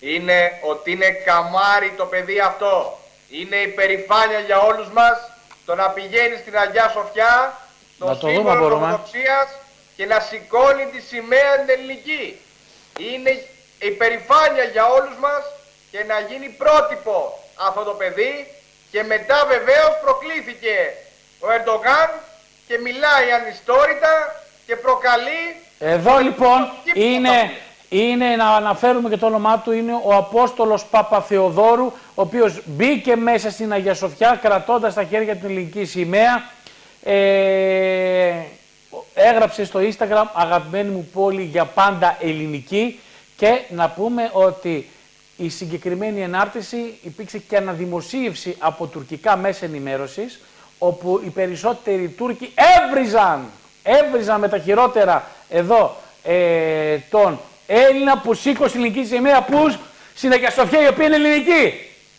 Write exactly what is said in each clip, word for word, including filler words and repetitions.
είναι ότι είναι καμάρι το παιδί αυτό. Είναι υπερηφάνεια για όλους μας το να πηγαίνει στην Αγιά Σοφιά, το σύμβολο της Ορθοδοξίας, και να σηκώνει τη σημαία την ελληνική. Είναι υπερηφάνεια για όλους μας και να γίνει πρότυπο αυτό το παιδί, και μετά βεβαίως προκλήθηκε ο Ερντογάν και μιλάει ανιστόρητα και προκαλεί... Εδώ λοιπόν είναι... Είναι, να αναφέρουμε και το όνομά του, είναι ο Απόστολος Παπαθεοδόρου, ο οποίος μπήκε μέσα στην Αγία Σοφιά κρατώντας στα χέρια την ελληνική σημαία. Ε, έγραψε στο Instagram «Αγαπημένη μου πόλη για πάντα ελληνική», και να πούμε ότι η συγκεκριμένη ενάρτηση υπήρξε και αναδημοσίευση από τουρκικά μέσα ενημέρωσης, όπου οι περισσότεροι Τούρκοι έβριζαν, έβριζαν με τα χειρότερα εδώ ε, τον Έλληνα που σήκωσε ελληνική σημαία, που στην Αγία Σοφιά, η οποία είναι ελληνική.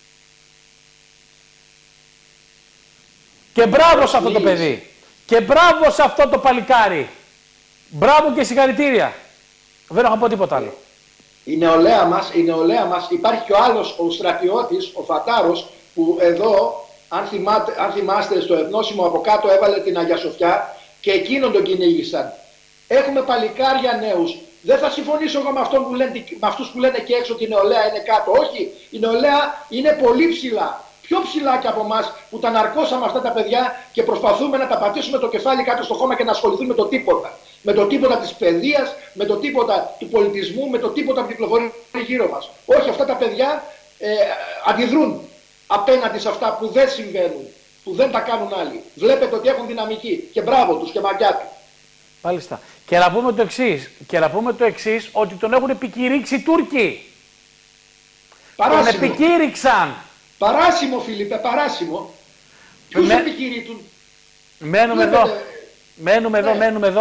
Και μπράβο σε αυτό το παιδί. Και μπράβο σε αυτό το παλικάρι. Μπράβο και συγχαρητήρια. Δεν έχω πω τίποτα άλλο. Η νεολαία μας, η νεολαία μας, υπάρχει και ο άλλος, ο στρατιώτης, ο Φατάρος, που εδώ, αν, θυμάτε, αν θυμάστε, στο ευνόσιμο από κάτω έβαλε την Αγία Σοφιά και εκείνον τον κυνήγησαν. Έχουμε παλικάρια νέους. Δεν θα συμφωνήσω εγώ με, που λένε, με αυτούς που λένε και έξω ότι η νεολαία είναι κάτω. Όχι, η νεολαία είναι πολύ ψηλά. Πιο ψηλά και από εμάς που τα ναρκώσαμε αυτά τα παιδιά και προσπαθούμε να τα πατήσουμε το κεφάλι κάτω στο χώμα και να ασχοληθούμε με το τίποτα. Με το τίποτα της παιδείας, με το τίποτα του πολιτισμού, με το τίποτα που κυκλοφορεί γύρω μας. Όχι, αυτά τα παιδιά ε, αντιδρούν απέναντι σε αυτά που δεν συμβαίνουν, που δεν τα κάνουν άλλοι. Βλέπετε ότι έχουν δυναμική και μπράβο τους και μαγιά του. Μάλιστα. Και να πούμε το εξής, και να πούμε το εξής, ότι τον έχουν επικηρύξει οι Τούρκοι. Παράσιμο. Τον επικήρυξαν. Παράσιμο, Φίλιππε, παράσιμο. Ποιους Με... επικηρύττουν. Μένουμε Βλέπετε... εδώ. Μένουμε ναι. εδώ, μένουμε εδώ.